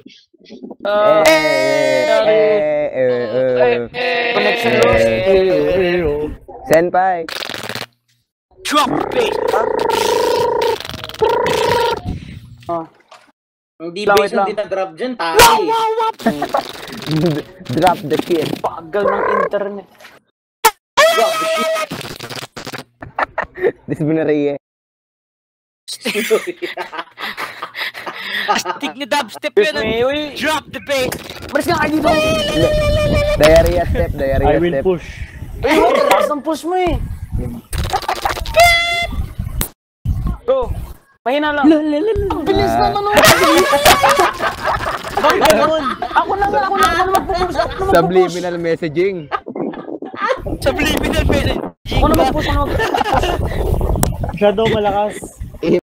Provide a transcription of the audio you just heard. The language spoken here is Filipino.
Connection lost. Senpai. Drop base. Hindi Wait base lang. yung dinadrop dyan, tayo. Drop the shit. Bagal ng internet. Drop the shit. Disbunariye. Astig na dubstep Push yun. me, uy. Drop the bass. Maris ka dito. Diarrhea step, I diarrhea will step. push. Uy, what the last ng push mo eh. Go. Mahina lang. Ang bilis naman oh. Ako na mag-push. Subliminal messaging. Subliminal message. Ako na mag-push. Shadow malakas.